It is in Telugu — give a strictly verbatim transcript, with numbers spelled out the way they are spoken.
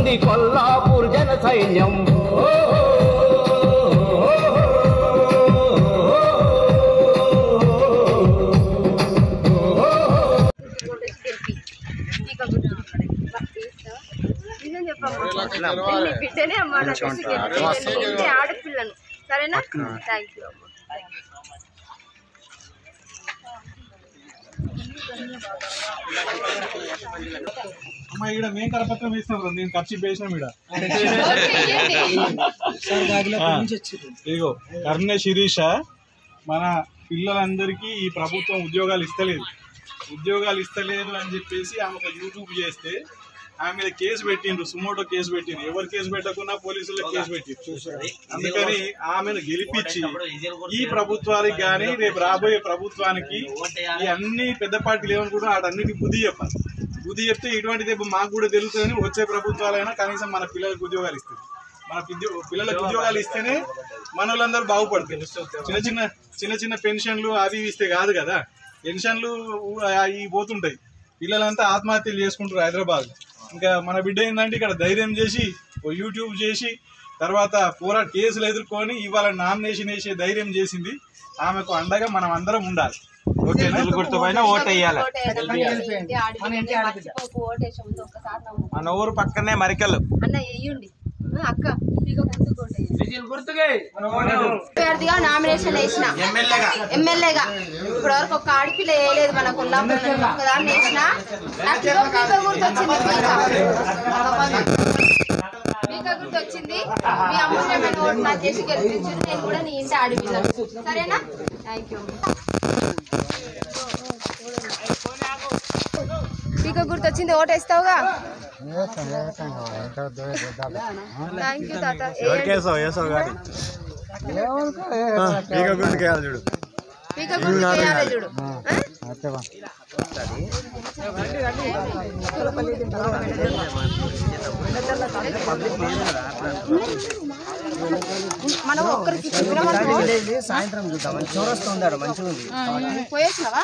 వచ్చింది కొల్లాపూర్ జన సైన్యం. బిడ్డనే అమ్మ ఆడపిల్లను సరేనా. థ్యాంక్ యూ అమ్మ. అమ్మా ఇక్కడ మేము కరపత్రం ఇస్తాం నేను ఖర్చు వేసినాం ఇక్కడ. ఇదిగో కర్ణ శిరీష మన పిల్లలందరికీ ఈ ప్రభుత్వం ఉద్యోగాలు ఇస్తలేదు ఉద్యోగాలు ఇస్తలేదు అని చెప్పేసి ఆమె ఒక యూట్యూబ్ చేస్తే ఆమె మీద కేసు పెట్టిండ్రు, సుమోటో కేసు పెట్టిండ్రు. ఎవరు కేసు పెట్టకుండా పోలీసుల్లో కేసు పెట్టిండ్రు. అందుకని ఆమెను గెలిపించి ఈ ప్రభుత్వానికి కానీ రేపు రాబోయే ప్రభుత్వానికి ఈ అన్ని పెద్ద పార్టీలు ఏమనుకుంటున్నా వాటన్నిటికీ బుద్ధి చెప్పాలి. బుద్ధి చెప్తే ఇటువంటిది మాకు కూడా తెలుస్తుందని వచ్చే ప్రభుత్వాలైనా కనీసం మన పిల్లలకు ఉద్యోగాలు ఇస్తుంది. మన పిల్లలకు ఉద్యోగాలు ఇస్తేనే మన వాళ్ళందరూ బాగుపడుతుంది. చిన్న చిన్న చిన్న చిన్న పెన్షన్లు అవి ఇస్తే కాదు కదా. పెన్షన్లు అవి పోతుంటాయి, పిల్లలంతా ఆత్మహత్యలు చేసుకుంటారు హైదరాబాద్. ఇంకా మన బిడ్డ ఏంటంటే ఇక్కడ ధైర్యం చేసి యూట్యూబ్ చేసి తర్వాత పోరా కేసులు ఎదుర్కొని ఇవాళ నామినేషన్ వేసే ధైర్యం చేసింది. ఆమెకు అండగా మనం అందరం ఉండాలి. ఓకేనా? గుర్తుపైన ఓటు వేయాలి. మన ఊరు పక్కనే మరికల్లు అన్న వేయండి అక్క. అభ్యర్థిగా నామినేషన్ వేసిన ఎమ్మెల్యేగా ఇప్పటి వరకు ఒక ఆడపిల్ల వేయలేదు మన కొల్లాపూర్. ఒకదాన్ని వేసిన గుర్తొచ్చింది మీకా గుర్తొచ్చింది. మీ అమూల్యమైన ఓటు నాకు చేసి గెలిపించారు. నేను కూడా నీ ఇంటి ఆడపిల్లను. సరేనా? Thank you. మీకా గుర్తొచ్చింది ఓటు వేస్తావుగా. థ్యాంక్ యూ తాత. పీక గుర్తుకు వేయాలి చూడు. మనం ఒక్కరికి సాయంత్రం చూద్దాం. చౌరస్తా ఉందాడు మంచిగా ఉంది. పోయేసినావా?